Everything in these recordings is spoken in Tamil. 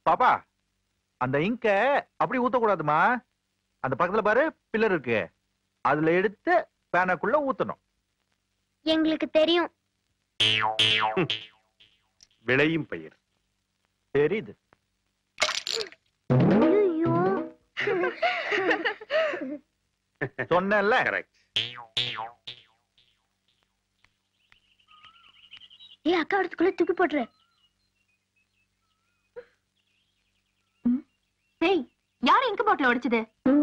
பாப்பா அந்த இங்க அப்படி ஊத்தக்கூடாதுமா. அந்த பக்கத்துல பாரு பில்லர் இருக்கு, அதுல எடுத்து பேனாக்குள்ள ஊத்தணும். எங்களுக்கு தெரியும். விளையும் பயிர் தெரியுது. சொன்னேன்ல. ஏய் அக்கா எடுத்துக்குள்ள தூக்கி போட்டுரு. டேய் யார் இங்க் பாட்டில் உடைச்சது?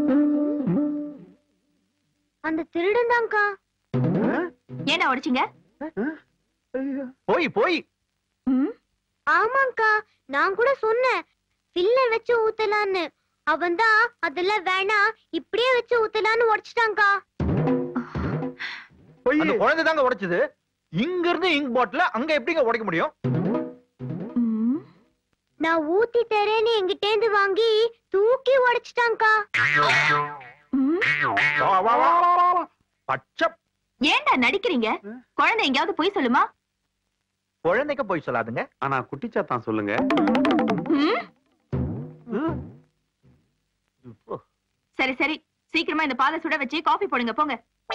அந்த திருடன் தான்க்கா. ஏன்னா உடைச்சிங்க? போய் போய். ஆமாங்கா, நான் கூட சொன்னேன் ஃபில்லர் வச்சு ஊத்தலான்னு. அவன் தான் அதெல்லாம் வேணாம் இப்படியே வச்சு ஊத்தலான்னு உடைச்சிட்டாங்கா. அந்த குழந்தை தாங்க உடைச்சது. இங்க இருந்து இங்க் பாட்டில அங்க எப்படிங்க உடைக்க முடியும்? நான் ஊத்தி தரேன்னு எங்கிட்டேந்து வாங்கி தூக்கி உடைச்சிட்டாங்கா. பச்சை. ஏன்டா நடிக்கிறீங்க? குழந்தை எங்கயாவது போய் சொல்லுமா? குழந்தைக்கு போய் சொல்லாதுங்க. ஆனா குட்டிச்சாத்தான் சொல்லுங்க. சரி சரி, சீக்கிரமா இந்த பாலை சுட வச்சு காபி போடுங்க போங்க.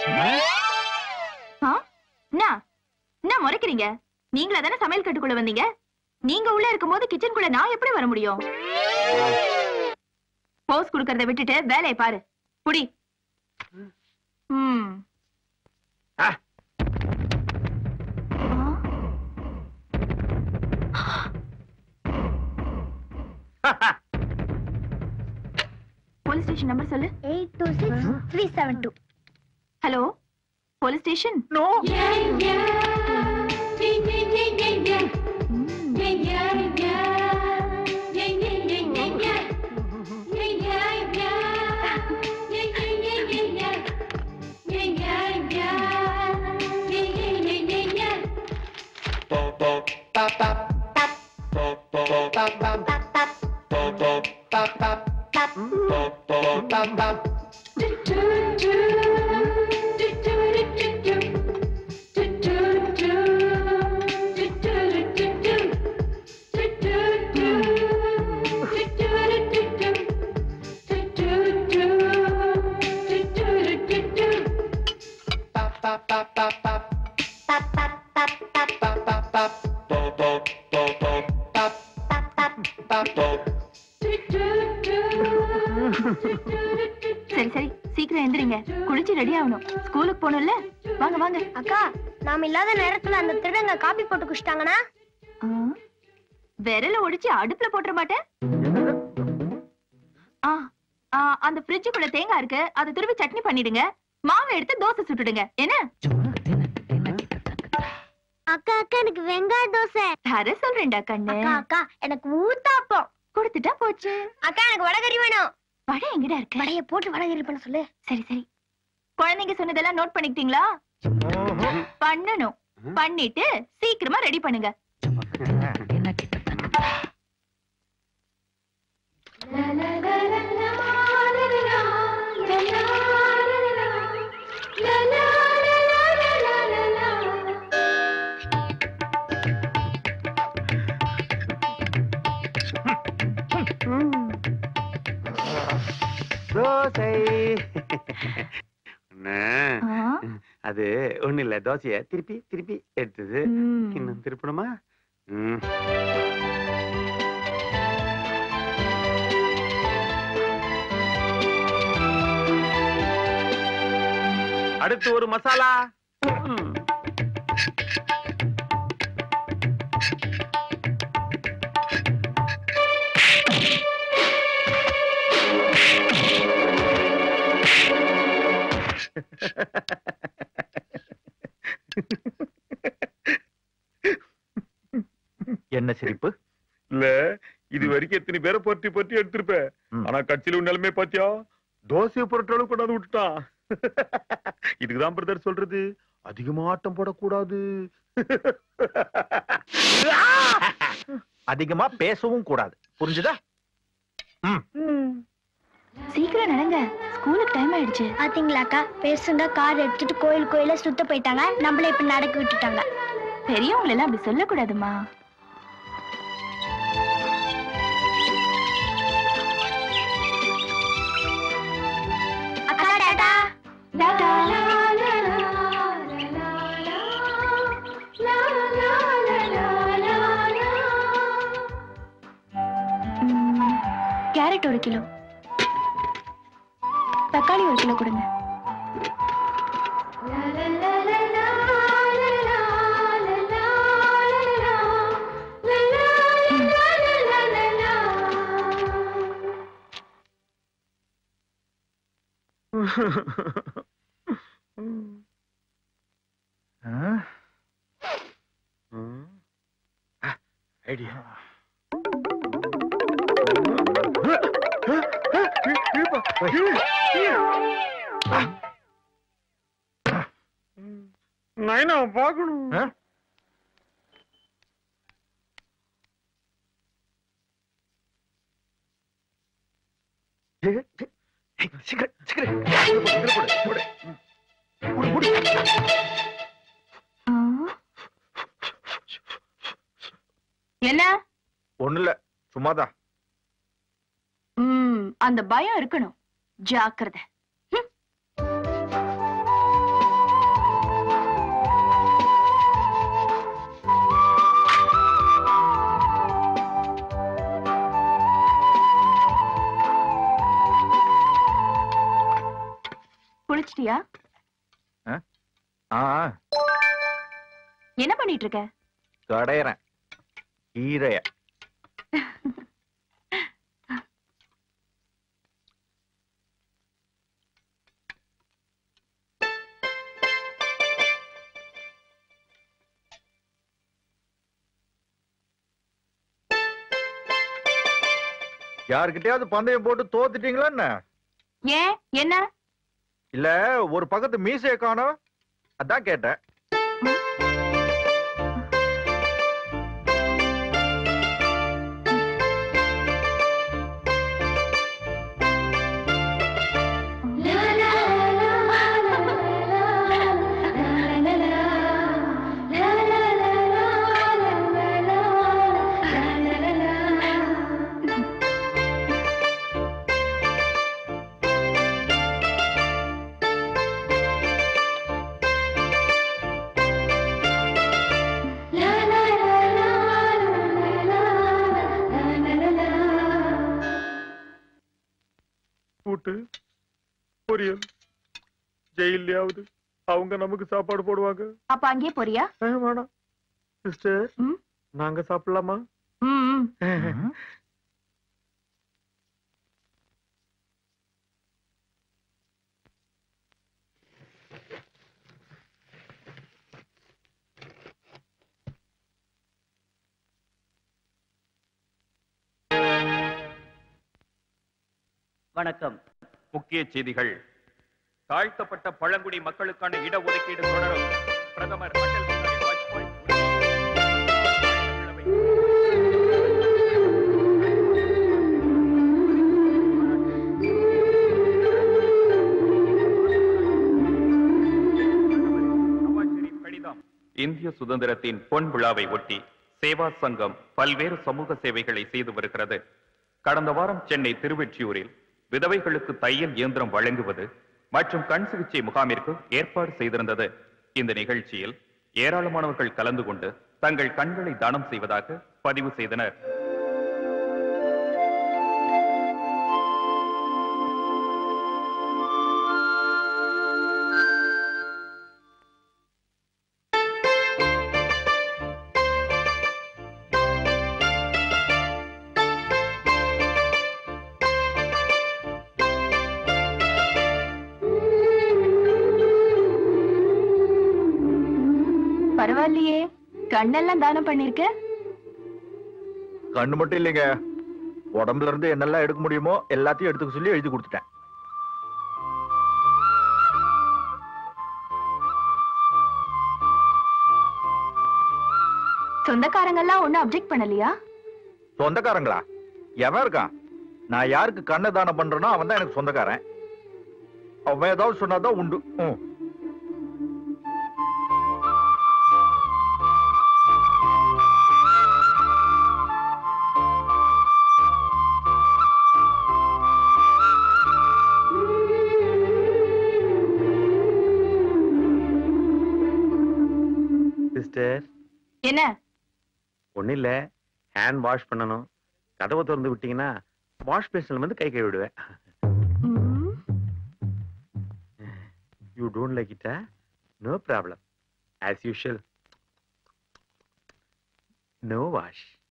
என்ன முறைக்கிறீங்க? நீங்களா தானே சமையல் கட்டுக்குள்ள வந்தீங்க? நீங்க உள்ள இருக்கும் போது கிச்சனுக்குள்ள நான் எப்படி வர முடியும்? போஸ் குடுக்கறத விட்டுட்டு வேலையை பாரு. புடி. போலீஸ் ஸ்டேஷன் நம்பர் சொல்லு. 826372. Hello police station. நோ. சரி சரி சீக்கிரம் எந்திரிங்க, குளிச்சு ரெடி ஆகணும், ஸ்கூலுக்கு போகணும்ல. வாங்க வாங்க. அக்கா, நாம இல்லாத நேரத்துல அந்த திருடங்க காபி போட்டு குடிச்சிட்டாங்கன்னா விரல ஒடிச்சு அடுப்புல போட்டுற மாட்டேன். அந்த ஃப்ரிட்ஜுக்குள்ள தேங்காய் இருக்கு, அதை துருவி சட்னி பண்ணிடுங்க. மாவை எடுத்து தோசை சுட்டுடுங்க. என்ன அக்கா? அக்கா எனக்கு வெங்காய தோசை தர சொல்றேன்டா கண்ணு. அக்கா எனக்கு ஊத்தாப்பம் கொடுத்துட்டா போச்சு. அக்கா எனக்கு வடகறி வேணும். வடை எங்கடா இருக்கு? வடைய போட்டு வடகறி பண்ண சொல்லு. சரி சரி. குழந்தைங்க சொன்னதெல்லாம் நோட் பண்ணிக்கிட்டீங்களா? பண்ணணும். பண்ணிட்டு சீக்கிரமா ரெடி பண்ணுங்க. அது ஒண்ணு இல்ல, தோசைய திருப்பி திருப்பி எடுத்தது. இன்னும் திருப்பணுமா? அடுத்து ஒரு மசாலா. என்ன சிரிப்பு? இல்ல, இது வரைக்கும் எத்தனை பேரை பொட்டி பொட்டி எடுத்திருப்பேன். ஆனா கட்சியில நிலைமை பாத்தியா? தோசையை பொருட்டாலும் கொண்டாந்து விட்டுட்டான். இதுக்குதான் பிரதர் சொல்றது, அதிகமா ஆட்டம் போடக்கூடாது. அதிகமா பேசவும் கூடாது, புரிஞ்சுதா? சீக்கிரம் நடங்க, ஸ்கூலுக்கு டைம் ஆயிடுச்சு. பாத்தீங்களாக்கா, பேசுங்க கார் எடுத்துட்டு கோயில் கோயில சுத்த போயிட்டாங்க. நம்மள இப்ப நடக்க விட்டுட்டாங்க. பெரியவங்களை எல்லாம் அப்படி சொல்லக்கூடாதுமா. கேரட் 1 கிலோ, தக்காளி 1 கிலோ கொடுங்க. ஐடியா. நைனா பாக்கணும். என்ன? ஒண்ணு இல்ல, சும்மாதான். அந்த பயம் இருக்கணும். ஜாக்கிரதை. குளிச்சிட்டியா? என்ன பண்ணிட்டு இருக்க? கடையறேன் கீரைய. யாருக்கிட்டயாவது பந்தயம் போட்டு தோத்துட்டீங்களா என்ன? ஏன், என்ன? இல்ல, ஒரு பக்கத்து மீசைய காணோம், அதான் கேட்டேன். பொரியல் ஜெயிலையாவது அவங்க நமக்கு சாப்பாடு போடுவாங்க. அப்ப அங்கே போறியா? வேணாம் சிஸ்டர், நாங்க சாப்பிடலாமா? வணக்கம். முக்கிய செய்திகள். தாழ்த்தப்பட்ட பழங்குடி மக்களுக்கான இடஒதுக்கீடு தொடரும். பிரதமர் அடல் பிஹாரி வாஜ்பாய் கடிதம். இந்திய சுதந்திரத்தின் பொன் விழாவை ஒட்டி சேவா சங்கம் பல்வேறு சமூக சேவைகளை செய்து வருகிறது. கடந்த வாரம் சென்னை திருவெற்றியூரில் விதவைகளுக்கு தையல் இயந்திரம் வழங்குவது மற்றும் கண் சிகிச்சை முகாமிற்கு ஏற்பாடு செய்திருந்தது. இந்த நிகழ்ச்சியில் ஏராளமானவர்கள் கலந்து கொண்டு தங்கள் கண்களை தானம் செய்வதாக பதிவு செய்தனர். பரவாயில்லையே, கண்ணெல்லாம் தானம் பண்ணிருக்க. கண்ணு மட்டும் இல்லைங்க, உடம்புல இருந்து என்னெல்லாம் எடுக்க முடியுமோ எல்லாத்தையும் எடுத்துக்க சொல்லி எழுதி கொடுத்துட்டேன். சொந்தக்காரங்கெல்லாம் ஒண்ணும் அப்ஜெக்ட் பண்ணலையா? சொந்தக்காரங்களா? எவன் இருக்கான்? நான் யாருக்கு கண்ணை தானம் பண்றேனோ அவன் தான் எனக்கு சொந்தக்காரன். அவன் ஏதாவது சொன்னாதான் உண்டு. சிஸ்டர், என்ன? ஒண்ணு இல்ல, ஹேண்ட் வாஷ் பண்ணணும். கதவை திறந்து விட்டீங்கன்னா வாஷ் பேஷன்ல வந்து கை விடுவேன். You don't like it? No problem. As usual. No wash.